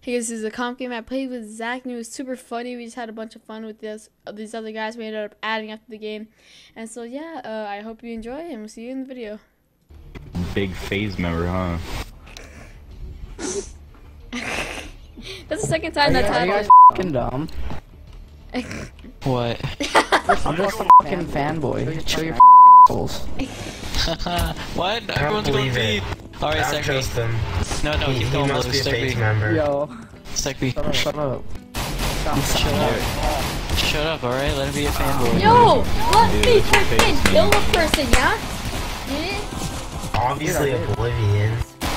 This is a comp game I played with Zach, and it was super funny. We just had a bunch of fun with these other guys we ended up adding after the game. And so yeah, I hope you enjoy, and we'll see you in the video. Big FaZe member, huh? That's the second time that's happened. Are you guys fucking dumb? What? I'm just a fucking fanboy. Chill your assholes. What? I don't Everyone's going believe it. B. Alright, I don't trust Sec B. them. No, He keep going, must Blue. be a Sec FaZe B. member. Yo, Sec B. shut up. Shut up. Shut up, alright? Let him be a fanboy. Yo, let Dude, me that's your freaking face, kill man. a person, yeah? Get it? Obviously Oblivion.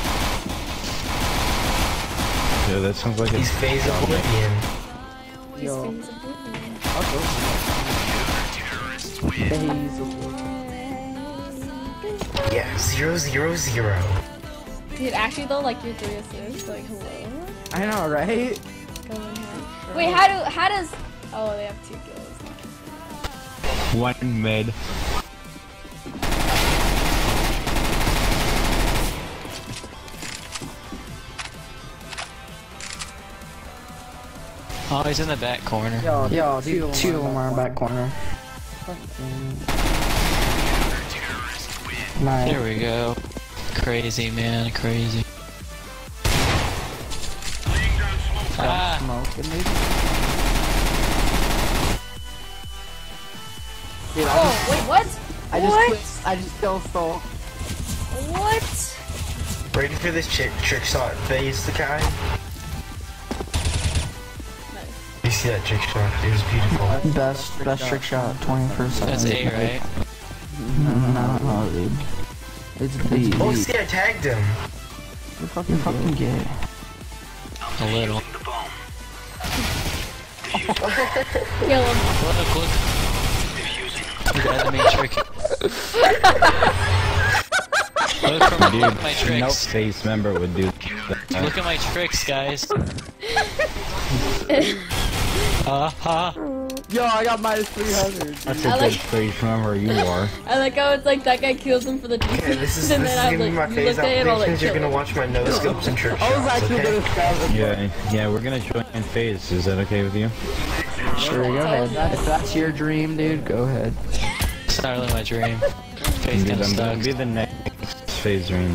Yeah, that sounds like He's FaZe Oblivion. Yo. He's oblivion. Yeah, 0-0-0. Dude, actually though, like your 3 assists, like hello. I know, right? Go in here. Wait, how does? Oh, they have 2 kills. one mid. Oh, he's in the back corner. Yo, dude, 2 of them are in back corner. Nice. There we go. Crazy, man. Crazy. Ah! Smoking, maybe? Dude, Oh, wait, what? I just still stole. What? Ready for this trick shot FaZe the guy? Nice. You see that trick shot? It was beautiful. Best trick shot, 21st. That's A, right? No, dude. It's B. Oh, see, I tagged him. You're fucking gay. A little. Kill him. Look. The guy that made trick. Look from my Dude, no tricks. FaZe member would do that. Look at my tricks, guys. Yo, I got minus 300. That's I a like- good FaZe member you are. I like how it's like that guy kills him for the defense, Okay, this is and gonna then I'm be my like, you FaZe look at it all like, applications. You're kill gonna him. watch my no scopes and trick I was shots, actually okay? gonna scout. Yeah, we're gonna join in FaZe. Is that okay with you? Sure, go ahead. If that's your dream, dude, go ahead. It's not really my dream. FaZe Dude, kinda I'm gonna sucks. be the next FaZe dream.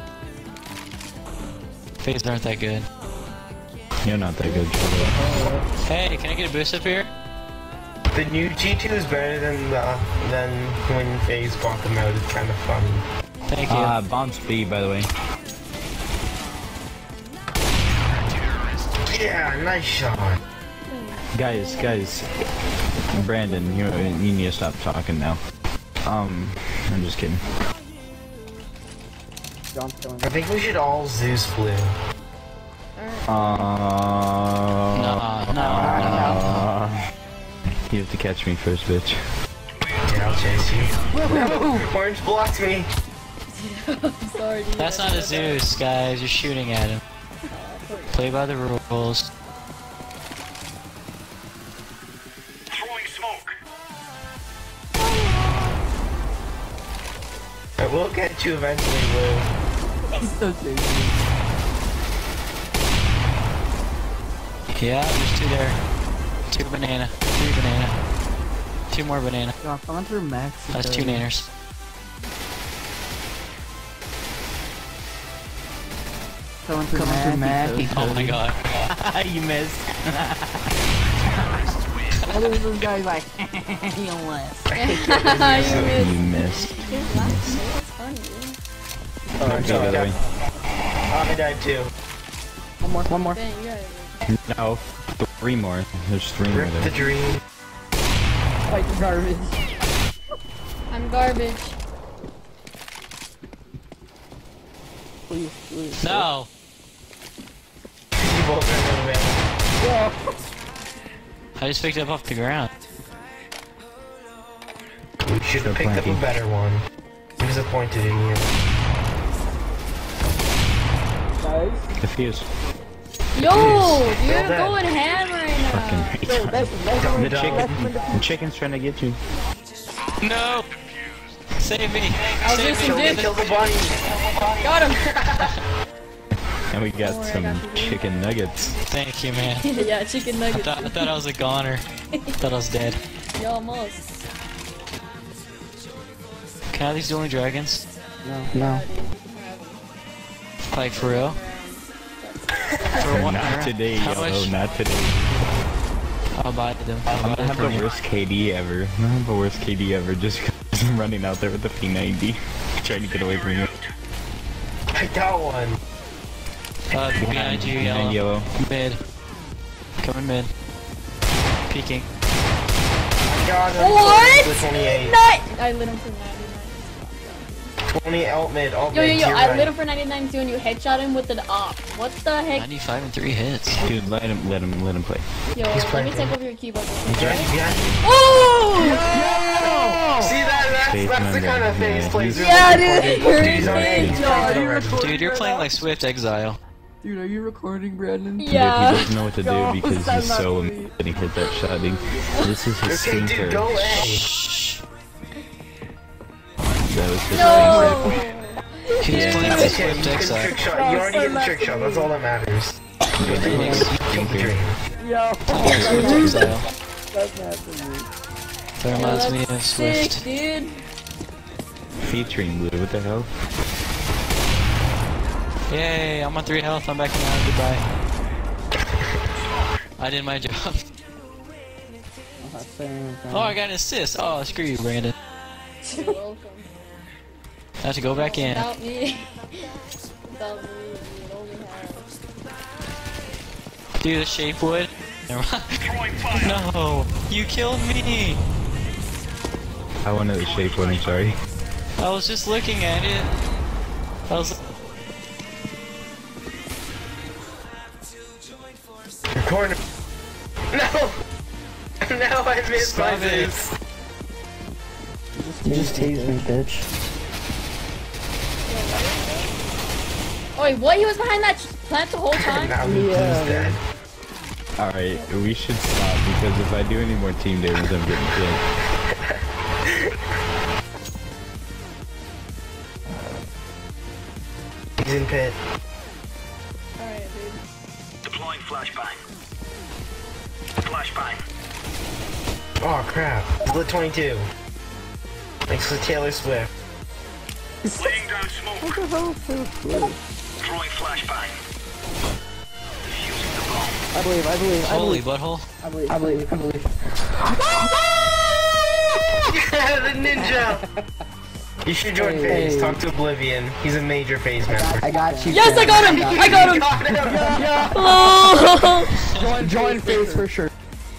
FaZe aren't that good. You're not that good, Trevor. Hey, can I get a boost up here? The new G2 is better than when FaZe bought them out. It's kind of funny. Thank you. Bomb's B, by the way. Yeah, nice shot. Guys. Brandon, you need to stop talking now. I'm just kidding. I think we should all Zeus blue. You have to catch me first, bitch. Yeah, I'll chase you. Orange blocked me. I'm sorry, dude. That's not a Zeus, guys. You're shooting at him. Play by the rules. I will get you eventually, Blue. So serious. Yeah, there's 2 there. 2 banana. 3 banana. 2 more banana. Yo, I'm going through Max. That's 2 naners. Coming through Mac. Oh my god. You missed. All those guys like, you missed. You missed. That's funny, dude. Oh, Okay, by the way. I died too. One more. Dang, you got it. No, 3 more. There's 3 more Rip the there. dream. Like garbage. I'm garbage. Please. No! You both ran away. I just picked it up off the ground. We should have picked up a better one. I'm disappointed in you. Nice. Defuse. Yo, dude, Well I'm done. going ham right now. Fucking Yo, retard. The chicken's trying to get you. No! Save me! was Save listening, me! dude. Kill the bunny. Got him. And we got Don't worry, I some got you, dude. chicken nuggets. Thank you, man. Yeah, chicken I nuggets. thought I was a goner. Thought I was dead. Yo, almost. Can I have these dueling dragons? No. Yeah, dude, you can have them. Like for real? For what? Not today, How yo, much? not today. I'll buy them. I'm gonna have the worst KD ever. I'm gonna have the worst KD ever just because I'm running out there with the P90. Trying to get away from you. I got one. Behind you, Behind yellow. yellow. Mid. Coming mid. Peeking. Got him. What? For 28. Nut! I lit him for 99. 20 alt mid, alt Yo, yo, mid. yo, to your I right. lit him for 99 too and you headshot him with an op. What the heck? 95 and 3 hits. Dude, let him play. Yo, let me planting. take over your keyboard. He's right behind you. Oh! See that? Phase That's the man, kind of yeah, phase plays. he's- Yeah, we're dude, looking for, you're He's on A. insane, He's Joe. playing already. Dude, you're playing like Swift Exile. Dude, are you recording, Brandon? Yeah. Dude, he doesn't know what to do because he's so when he hit that shot, dude. This is his Okay, stinker. dude, go A. That was his No! He's Yeah. playing like Okay, Swift you get the Exile. trick shot. You already get the trick shot. That's all that matters. stinker. Killed the dream. Yo, Swift Exile. that's not for me. That reminds me of Sick, Swift. dude. Featuring Blue, what the hell? Yay, I'm on 3 health. I'm back now. Goodbye. I did my job. I'm not saying anything. Oh, I got an assist. Oh, screw you, Brandon. You're welcome. I have to go back in. Without me. Without me, you'd only have... Dude, the shape wood. Never mind. No, you killed me. I wanted the shape one, I'm sorry. I was just looking at it. I was. Corner. No! No, I missed my Stop it. boost. You just tased me, bitch. Oh wait, what? He was behind that plant the whole time? Now the Yeah. blue's dead. Alright, we should stop because if I do any more team damage, I'm getting killed. He's in pit. Alright, dude. Deploying flashbang. Flashbang. Oh crap. Split 22. Thanks to Taylor Swift. Laying down smoke. Throwing flashbang. Defusing the bomb. I believe. Holy butthole. I believe. The ninja! You should join Hey. FaZe. Talk to Oblivion. He's a major FaZe member. I got you. Yes, I got him! I got him! Got him! Oh! Join face for sure.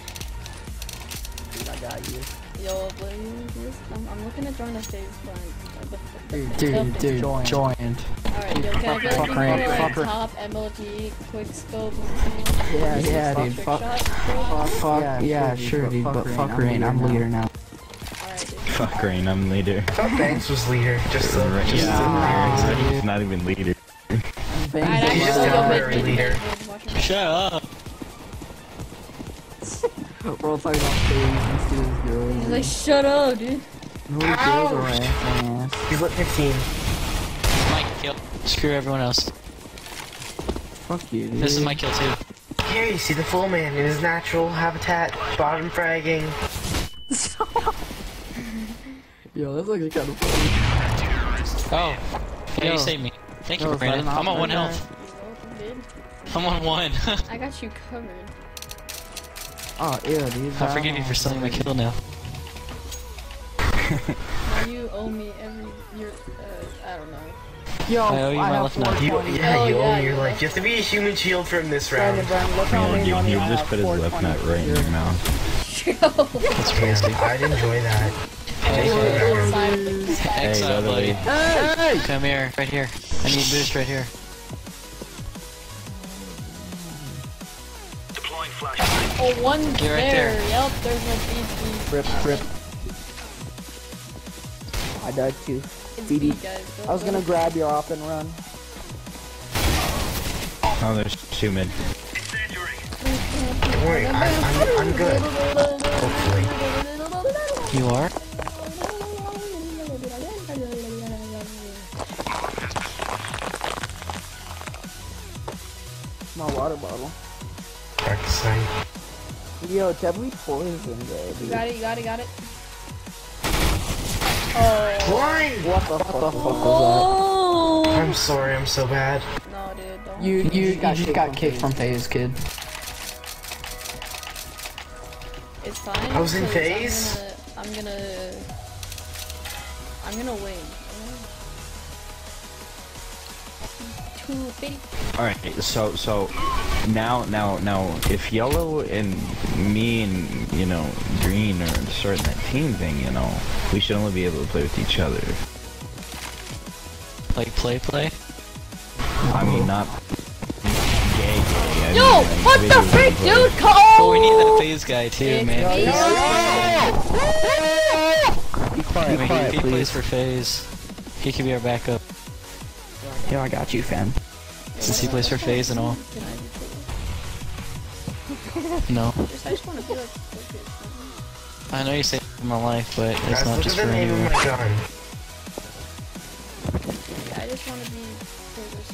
I got you. Yo, please. I'm looking to join the phase plan. Dude, joined. Alright, yo, can I get Fuck people Randy, like fuck her. top, MLG, quick scope, Yeah, dude. trick Fuck. shot? Yeah, sure, dude. But fuck Rain. I'm leader now. Alright, dude. Fuck Rain, I'm leader. I thought Banks was leader. Just so. Right, Just yeah, he's not even leader. Alright, He's just actually, yo, temporary mid, leader. watch him. Shut up. We're all talking about phase and Steel's girl. He's like, shut up, dude. No girls are ass. He's lit 15. My kill. Screw everyone else. Fuck you, dude. This is my kill too. Here you see the full man in his natural habitat. Bottom fragging. Yo, that's like kind of funny. Oh. Yeah, Yo. you saved me. Thank you, Yo, Brandon. is that an I'm on 1 option health. Dude, I'm on 1. I got you covered. Oh, yeah, dude. I forgive you for stealing my kill now. Now you owe me your, I don't know. Yo, I owe you my have left now. 420. Yeah, Oh, you yeah, owe me your yeah. life. You have to be a human shield from this round. Brandon, look how No, many dude, money he'll I just have, put his left 420 nut right in your mouth. That's crazy. Yeah, I'd enjoy that. Inside of the Exile, by the way. buddy. Hey! Come here, right here. I need boost right here. Deploying flashbang. Oh, one Get right there. there. Yep, there's no BD. Rip. I died too. It's BD. B, guys. I was gonna grab you off and run. Oh, there's 2 mid. Incendiary. Don't worry, I'm good. Hopefully. You are? My water bottle. Practicing. Yo, deadly poison, baby. You got it, you got it, got it. Oh. Why? What the fuck was Oh. I'm sorry, I'm so bad. No, dude, don't. that? You just got kicked from FaZe, kid. It's fine. I was in 'cause FaZe? I'm gonna win. 250. Alright, so now if Yellow and me and you know Green are starting that team thing, you know, we should only be able to play with each other. Like play? I mean, not gay. I Yo, mean, like, what the video frick, play. dude? Oh, we need that FaZe guy too, It's man. me. Be quiet, He plays for FaZe. He can be our backup Yo, I got you, fam. since he plays for FaZe and all. Can I be No, cool? I just wanna be like focused. I know you say my life, but it's Guys, not look just at for the name of anyone. my gun. Yeah, I just wanna be focused.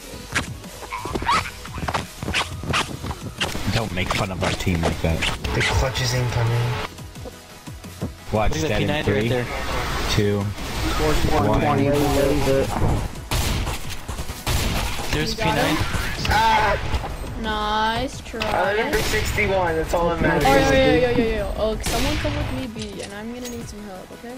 Don't make fun of our team like that. The clutch is incoming. Watch Look at that that in P90 3, right there. 2, 420, There's a You got P9. Ah! Nice I try. number 61, that's all that Oh, matters. yo. Oh, someone come with me, B, and I'm gonna need some help, okay?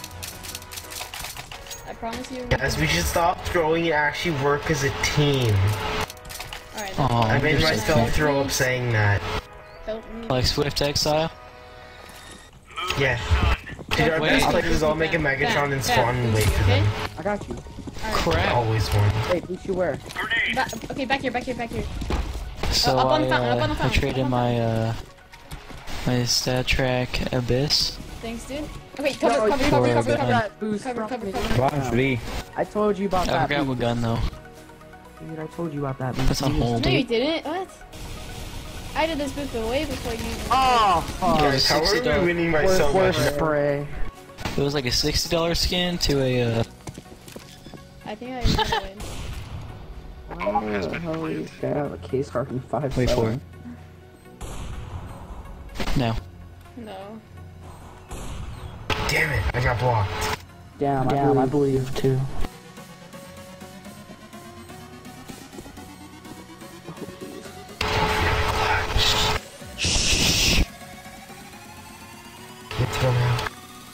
I promise you. Guys, we should stop throwing and actually work as a team. Alright, Aw, I made you're so myself cute. throw up saying that. help me. Like Swift Exile. Yeah. Dude, our Wait. best players all make a Megatron and spawn and wait for Okay? them. I got you. Crap. Always one. Hey, who you wear? Grenade. Okay, back here. So up on the fountain, up on the I fountain, traded up on the my my stat track Abyss. Thanks, dude. Okay, cover. For that boost Cover, from cover, me. cover. watch V. I told you about I that forgot what boost. gun though. Dude, I told you about that boost. That's on hold. No, you didn't. What? I did this booth way before you. Oh, fuck. Guys, how are we $60. winning by so Where's much? spray? It was like a $60 skin to a I think I gonna win. Why the hell is that have a case card from 5? wait for it. No. No. Damn it, I got blocked. Damn, I believe too. Let's go now.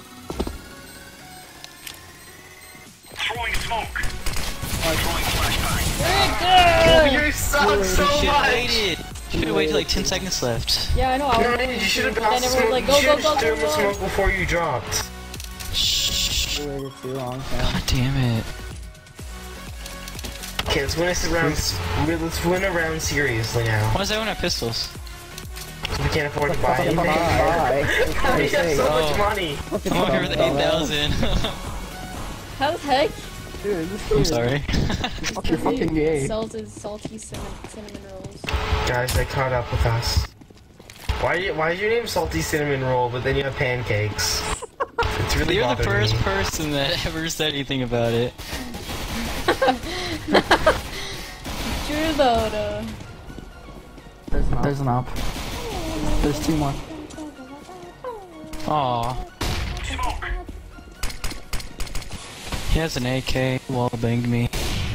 Throwing smoke. Throwing flashbang. Oh, you suck so Should've much! waited. Should've waited like 10 seconds left. Yeah, I know. I No, was you should have but then bounced everyone's smoke. like, You go, should go, have go, stirred go, the go. smoke before you dropped. Shh. You waited too long, fam. God damn it. Okay, let's win this round. Let's win a round seriously now. Why is everyone have pistols? We can't afford to buy anything. Bye. We have so Oh. much money. I'm over the 8,000. How the heck? Dude, this I'm dude- sorry. You're fucking gay. Sells his salty cinnamon rolls. Guys, they caught up with us. Why is your name Salty Cinnamon Roll, but then you have pancakes? It's really You're the bothering first me. person that ever said anything about it. True though. There's an op. There's 2 more. Aw. Smoke. He has an AK, wall banged me.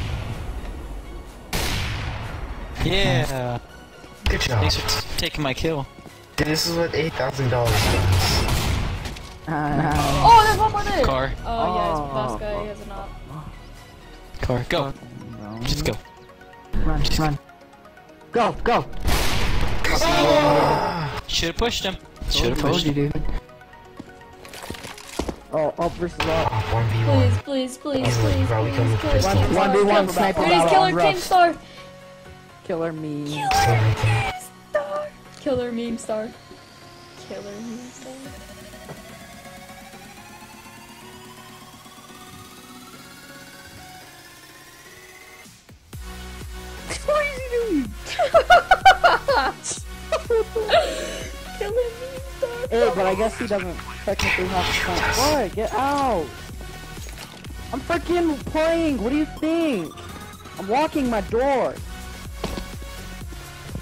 Yeah. Good job. Thanks for taking my kill. Dude, this is what $8,000 does. Oh, there's one more there. Car. Oh yeah, his boss guy has an op. Car. Go. Just go. Run. Go. Should've pushed him. Should've Told pushed you, him. dude. Oh, up versus up. Oh, 1v1. Please, Easily, probably come with Killer pistol. Keemstar. 1v1 sniper Dude, he's battle Killer on Rush. Keemstar. Killer me. Killer meme star. Killer meme star. What is he doing? Killer meme star. Hey, but I guess he doesn't technically have to point. What? Get out! I'm freaking playing. What do you think? I'm locking my door.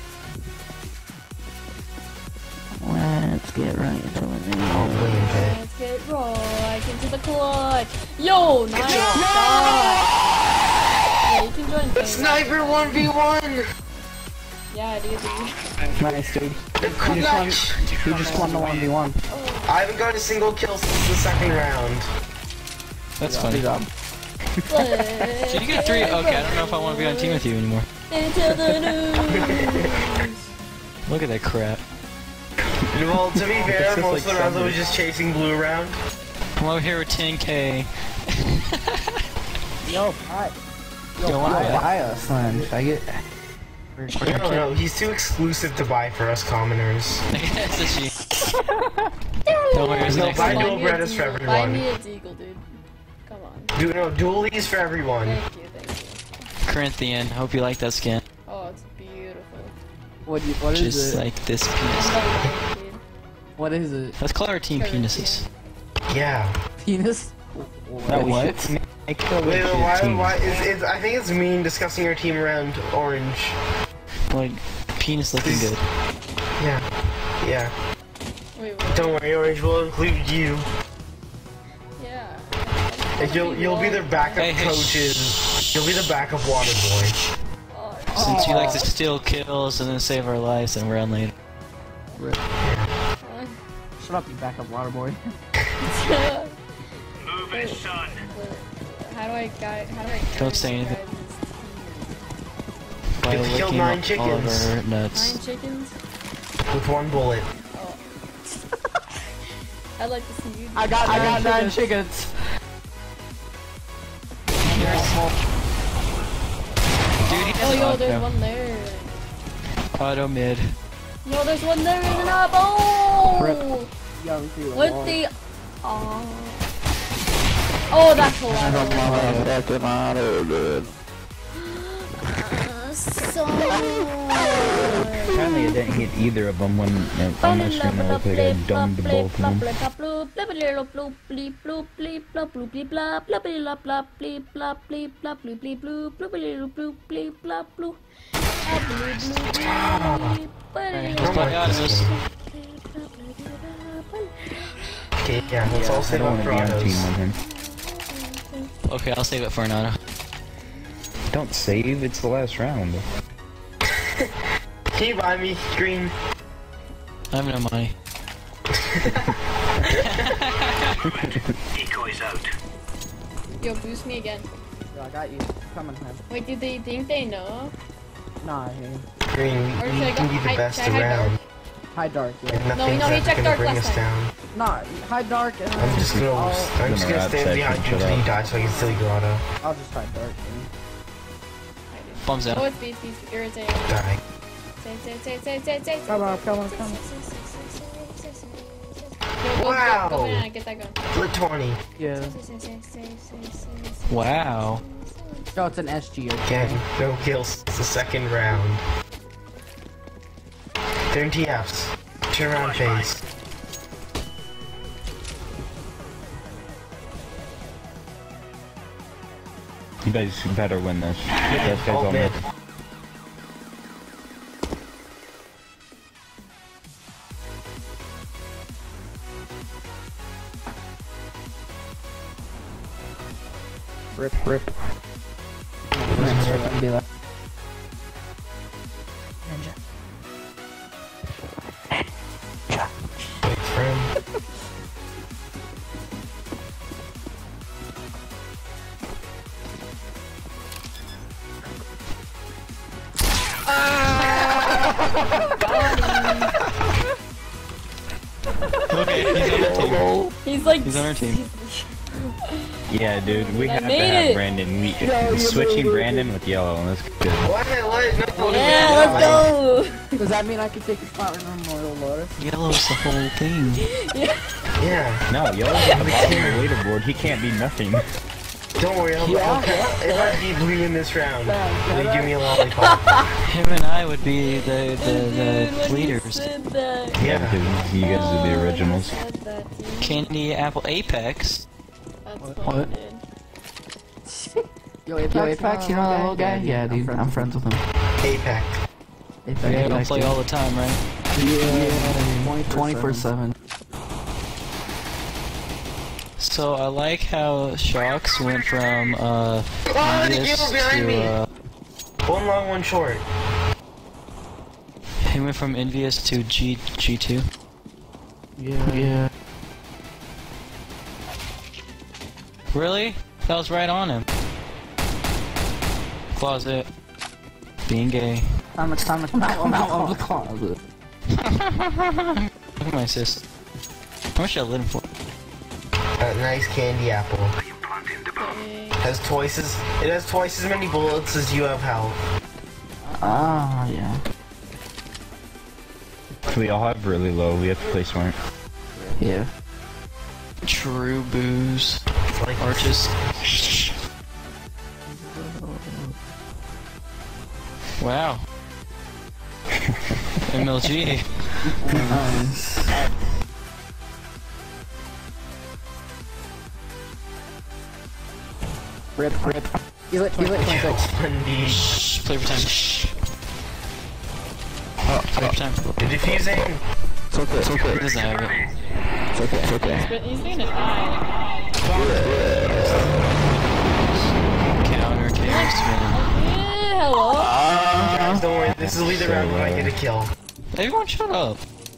get right into it. Oh, William Pitt. Let's get right into the clutch. Yo, nice shot. Yeah, you can join the Sniper 1v1! Yeah, dude. Nice, dude. You just won the 1v1. I haven't got a single kill since the second round. That's funny. Good job. Did you get 3? Okay, I don't know if I want to be on team with you anymore. Into the news. Look at that crap. Well, to be fair, just most like of the rounds I somebody- was just chasing blue around. I'm over here with 10k. Yo, buy. Yo, Buy us, man. I get. No, he's too exclusive to buy for us commoners. Yes, it's she. Don't worry, here's the No, next buy one. dual bread is for Buy everyone. me a deagle, dude. Come on. Dualies for everyone. Thank you, thank you. Corinthian, hope you like that skin. Oh, it's beautiful. What is Just it? like this penis. Love it, dude. What is it? Let's call our team penises. Yeah. Penis? No, What? Wait, why is I think it's mean discussing your team around orange. Like, penis looking good. Yeah. Yeah. Wait, what? Don't worry, orange will include you. Yeah. And you'll be their backup Hey, hey, coaches. You'll be the backup water boy. Oh, Since you like to steal kills and then save our lives and we're on later. Shut up, you backup water boy. Move it, son. how do I Don't say anything. describe this By Get to kill licking 9 all of chickens. our team? nuts. 9 chickens? With 1 bullet. Oh. I'd like to see you do I got 9 chickens. Dude, he Oh, has yo, auto. there's one there. Auto mid. Yo, there's one there in the knob. Oh! Yo, see the With wall. the... Oh, that's hilarious. So... Apparently I didn't hit either of them when on my screen I looked like I domed both of them. Let's play Autos. Okay, yeah, let's all I save don't up want to for be on team autos. with him. Okay, I'll save it for an auto. Don't save, it's the last round. Can you buy me green? I have no money. Decoys out. Yo, boost me again. Yo, I got you. Coming, man. Wait, do they think they know? Nah, I ain't. Green, Or we should I can go be the hide- best should I hide around. High dark, yeah. And No, nothing's no, he ever checked gonna dark bring last us time. down. Nah, high dark and I'm just gonna I'll stand Gonna behind section, you shut until you up. die so I can steal your auto. I'll just high dark. Man. Bombs Oh, out. it's beast, irritating. Die. Say. Come on. Yo, Wow. Go banana, get that gun. Split 20. Yeah. Wow. Yo, it's an SG. Again, no kills. It's the second round. They're in TFs. Turn around phase. You guys better win this. This guy's All on mid. mid. Rip. Be like. Wait for him. Okay, he's on our team. He's like... He's on our team. Yeah, dude, we I have to made have it. Brandon. We switching Brandon with yellow, and that's good. What? No, Yeah, let's go! Does that mean I can take a spot in Memorial Lotus? Yellow's the whole thing. Yeah. No, yellow's on the bottom of the leaderboard. He can't be nothing. Don't worry, if I beat blue in this round, Yeah, they give me a lollipop. Him and I would be the Dude, when you leaders. said that. Yeah, Yeah. because you guys are the originals. Said that, dude. Candy Apple Apex. That's What? funny, dude. Yo, Apex, you know that little guy? Yeah, dude, I'm friends with him. APEC. Apex, Yeah, we don't play all the time, right? Yeah, 24/7. So I like how Shocks went from Oh, the this kill behind me! to One long, one short. he went from Envious to G2. Yeah. Really? That was right on him. Closet. Being gay. Time to come out of the closet. Look at my assist. How much should I let him for? A nice candy apple. Okay. It has twice as many bullets as you have health. Ah, yeah. We all have really low. We have to play smart. Yeah. True booze. Like Arches. Wow. MLG. Nice. Rip. He's lit 26. 1D. Shh. Play for time. Shh. Oh, play for time. You're defusing. It's okay. He doesn't have it. It's okay. But he's gonna die. Counter chaos spinning. Yeah, hello. Guys, don't worry. This will be the round when I get a kill. Everyone shut up.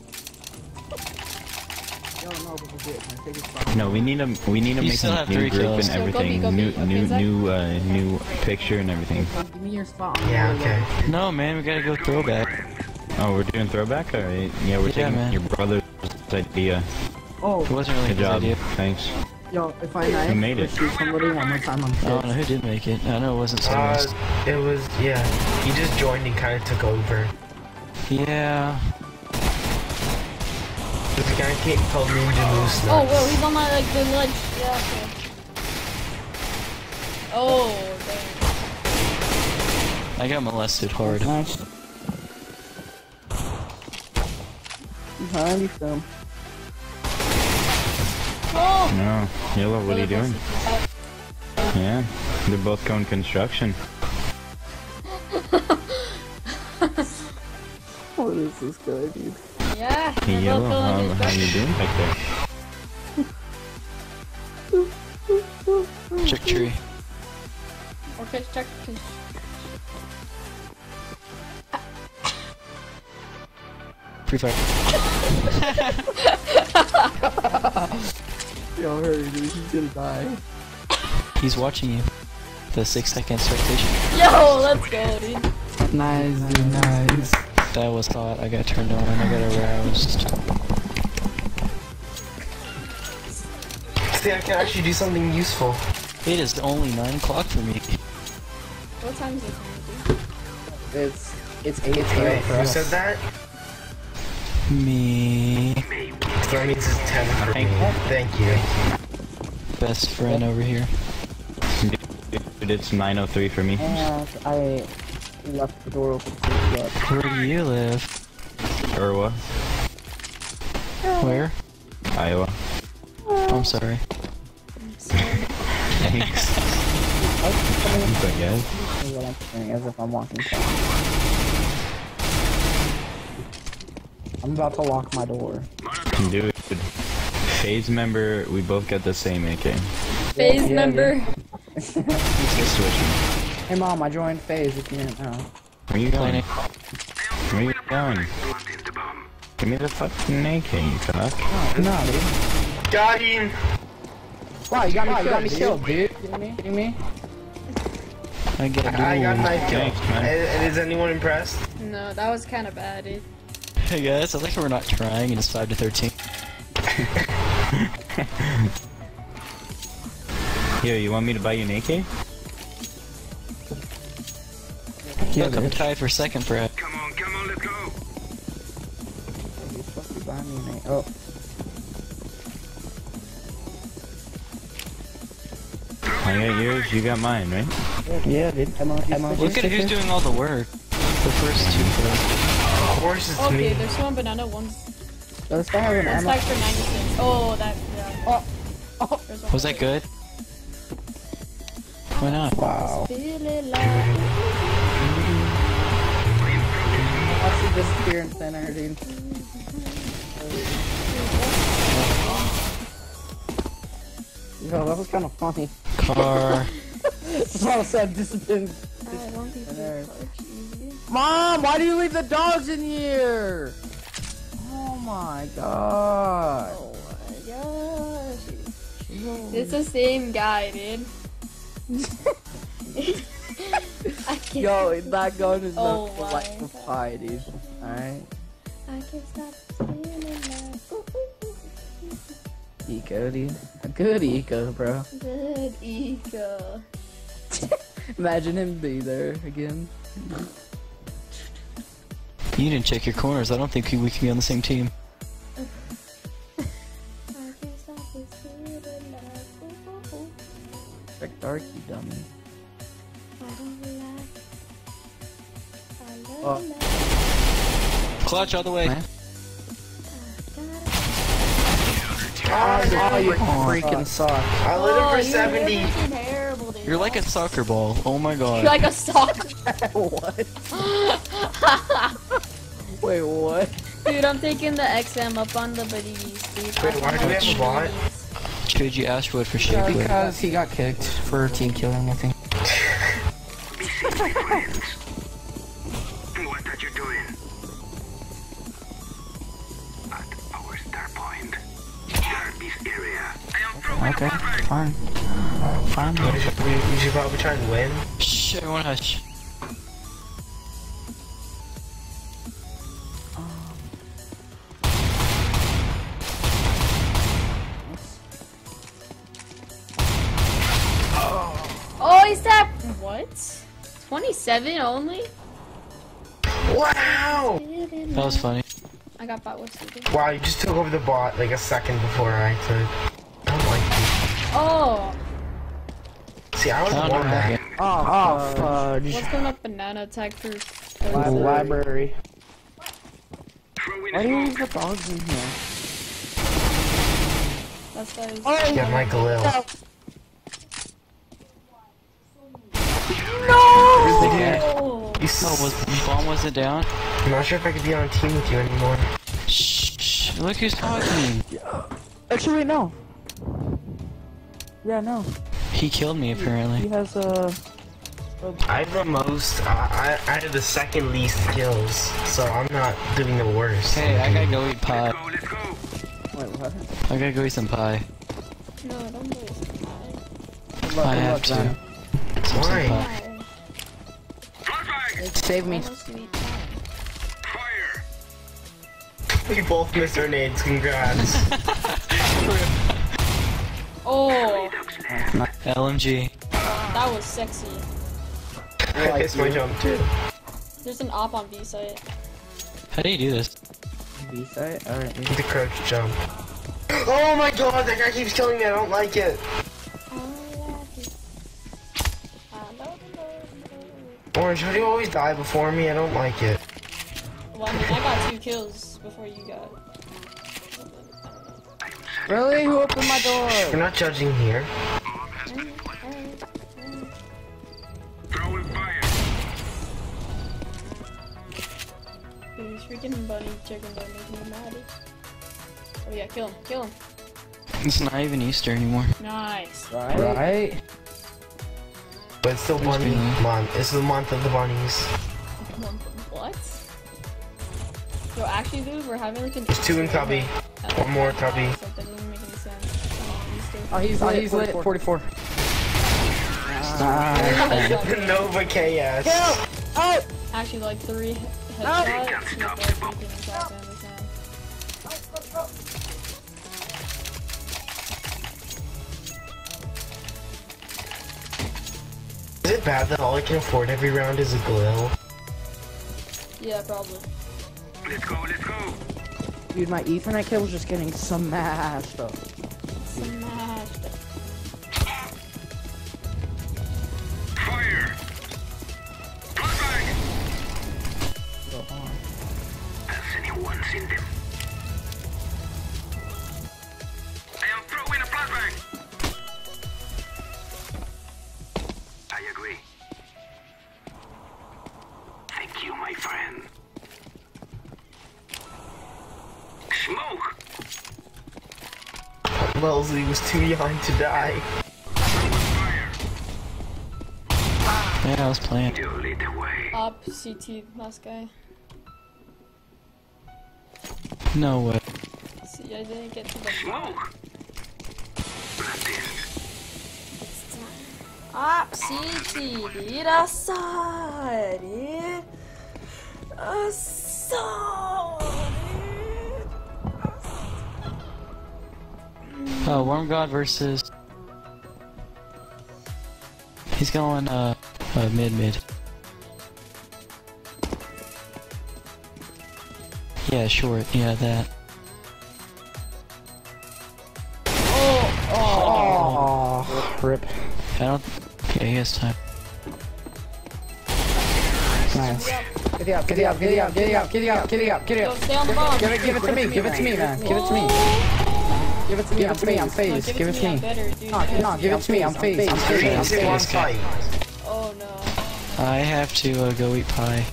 No, we need to You make still a have new 3 group kills. and everything. Go be. Okay, Zach? New picture and everything. Give me your spot. Yeah, okay. No, man, we gotta go throwback. Oh, we're doing throwback? Alright. Yeah, we're taking man. your brother's idea. Oh, It wasn't really Good his job. idea. Thanks. yo, if I knife, Who made it? shoot somebody one more time, I'm I don't know pissed. who did make it. I know it wasn't someone else. It was, yeah. He just joined and kind of took over. Yeah. There's a guy called Ninja Moose Oh, Nuts. whoa, he's on my like the ledge. Yeah, okay. Oh, dang. I got molested hard. Nice. Behind you, film. Oh! No. Yellow, what are you doing? Yeah. They're both going construction. What is this guy, dude? Yeah. Hey, they're Yellow, both going how you doing back there? Trick tree. Okay, check. Free fire. Yo, hurry, dude, he's gonna die. He's watching you. The 6-second expectation. Yo, let's go, dude. Nice, dude, nice. That was hot. I got turned on. I got aroused. See, I can actually do something useful. It is only 9 o'clock for me. What time is it? Dude? It's 8 Wait, for who us. said that? Me. So that means it's 10 for me. Thank you. Best friend over here. Dude, it's 9:03 for me. And I left the door open so you got Where do you live? Irwa, Where? Iowa. I'm sorry. Thanks. I guess. what I'm saying, as if I'm walking fast. I'm about to lock my door. Dude, phase member, we both got the same AK. Phase Yeah, member. Just switching. Hey mom, I joined Phase if you didn't know. Where you going? Planning. Where you going? Give me the fucking AK, you cock. No, dude. Got him! Wow, you got me killed, dude. Kidding me? I get I got my kill. Thanks, man. And is anyone impressed? No, that was kind of bad, dude. Hey guys, I like how we're not trying and it's 5 to 13. Here, you want me to buy you an AK? Yeah, I'm tied for second, Brad. Come on, let's go. He's supposed to be behind me, mate. Oh. I got yours, you got mine, right? Yeah, dude. Look at who's doing all the work. The first 2 for Of course it's Okay, me. there's one banana, one's Does this guy have an it's ammo? like for 96. Oh, that, yeah. Oh. There's one Was that good? Why not? Wow. Feel it like Watch you disappear in center, dude. Yo, that was kind of funny. Car. That's all I said, disappear. I don't think There. it's easy. Mom, why do you leave the dogs in here? Oh my god. Oh my gosh. It's the same guy, dude. I can't. Yo, that gun is Oh not my electrify, dude. Alright. I can't stop feeling that. Eco, dude. A good eco, bro. Good eco. Imagine him be there again. You didn't check your corners. I don't think we can be on the same team. I can't stop this feeling that. Check dark, you dummy. I don't like. I Oh. love that. Clutch all the way. Oh, you freaking suck. I lit him for 70. You're freaking terrible, dude. You're like a soccer ball. Oh my god. You're like a soccer. What? Wait, what? Dude, I'm taking the XM up on the buddies, dude. Wait, why do we have a bot? Trade Ashwood for Shapewood. Because he got kicked for team killing, I think. Be safe, my friends. What are you doing? At our star point. Guard this area. I am throwing Okay, a flashbang. fine. Fine. We should probably try and win. Shh, everyone hush. Oh, he's that. What? 27 only? Wow! That was funny. I got bot. What's it? Wow, you just took over the bot like a second before I could. I don't like Oh, you. See, I was I don't know one how that. to- Oh, fudge. what's coming up? Banana tag for. Library. Throwing Why do you leave smoke. the dogs in here? That's guys. Yeah, my Galil. No! You Oh, was bomb wasn't down? I'm not sure if I could be on a team with you anymore. Shh, shh. Look who's talking. Actually, wait, no. Yeah, no. He killed me He apparently. has I have the most. I have the second least kills, so I'm not doing the worst. Hey, I gotta go eat pie. Let's go. Wait, what? I gotta go eat some pie. No, don't do this. I have to. Some Why? pie. Flashbang. Save me. Almost sweet. Fire. We both missed our nades. Congrats. Oh, LMG. that was sexy. I missed my jump too. There's an op on B site. How do you do this? B-site? Alright. The crouch jump. Oh my god, that guy keeps killing me. I don't like it. Orange, how do you always die before me? I don't like it. Well, I mean, I got 2 kills before you got. Really? Who opened my We're door? not judging here. Throwing fire. Dude, these freaking bunny chickens are making me mad. Oh yeah, kill him, kill him. It's not even Easter anymore. Nice. Right? But it's still bunny been- month. It's the month of the bunnies. What? Yo, actually, dude, we're having like an. There's 2 in cubby. One more cubby. So that doesn't make any sense. Oh, he's lit. He's lit. 44. The Nova KS. Oh! Actually, like 3 headshots with like freaking shotgun or something. Is it bad that all I can afford every round is a Galil? Yeah, probably. Let's go. Let's go. Dude, my Ethernet cable was just getting smashed up. Smashed. Fire. Flashbang. Has anyone seen them? I am throwing a flashbang. I agree. Thank you, my friend. Smoke. Wellesley was too young to die. Yeah, I was playing. You lead the way. Up CT, last guy. No way. See, I didn't get to the Smoke. Ah, CT, dirasari. Worm God versus. He's going mid. Yeah, short. Yeah, that. Oh, rip. I don't. Yeah, he has time. Nice. Get it up, get it up, get it up, get it up, get it up, get it up, get it Go, up. stay on the bomb. Give it to me, give it to me, man. Give it to me. Give it to me, I'm No, phased. Give it to I'm me. better, dude. No, give it to me, I'm phased. I'm Dude, phased. it's one fight. Oh no. I have to go eat pie.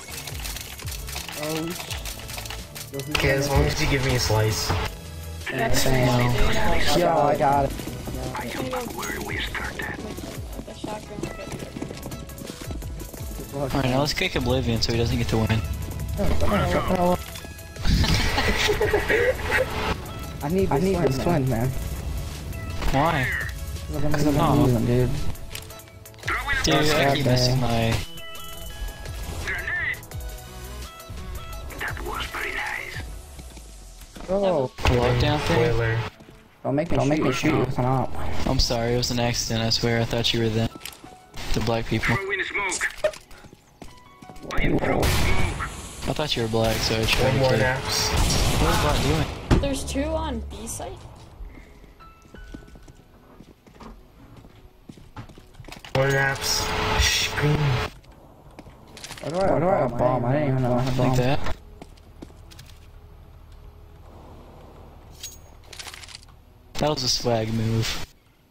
Okay, as long as you give me a slice. Same. Yo, I got it. I am back where we started. The shotgun. Alright, now let's kick Oblivion so he doesn't get to win. I need this win, man. Why? Because I'm losing, dude. Dude, I keep Okay. missing my. Grenade. That was very nice. Oh, Lockdown thing? Spoiler. don't make me shoot with an op. I'm sorry, it was an accident, I swear. I thought you were them. The black people. Throwing smoke. I am throwing smoke. I thought you were black, so I tried One to more kill you. naps. What was black doing? There's two on B site. More naps. Shh, green. Why do I have a bomb? I didn't even know I had a bomb. Like that? That was a swag move.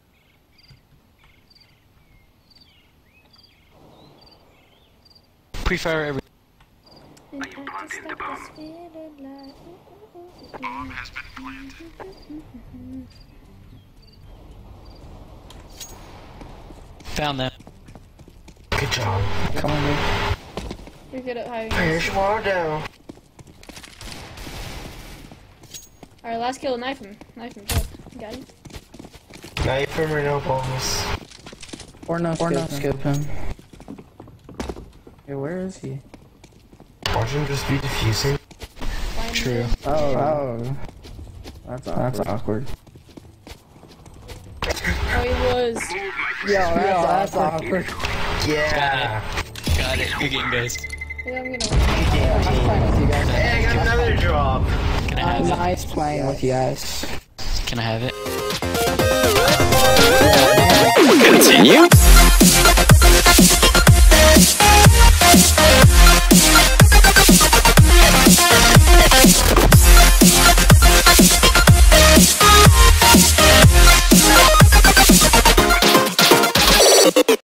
Pre-fire every. I am planting the bomb. Bomb has been planted. Found that. Good job. Come on, dude. You're good at hiding. Here's Waldo. Alright, last kill, knife him. Knife him, go. Got him. Knife him or no balls. Or no skip him. Yeah, where is he? Watch him just be defusing. Find True. him. Oh. That's awkward. Oh, he was. That's awkward. Yeah. Got it. Good game, guys. Yeah, I'm gonna win. I'm playing with you guys. Hey, I got another drop. Can I have it? Nice playing with you guys. Can I have it? Continue.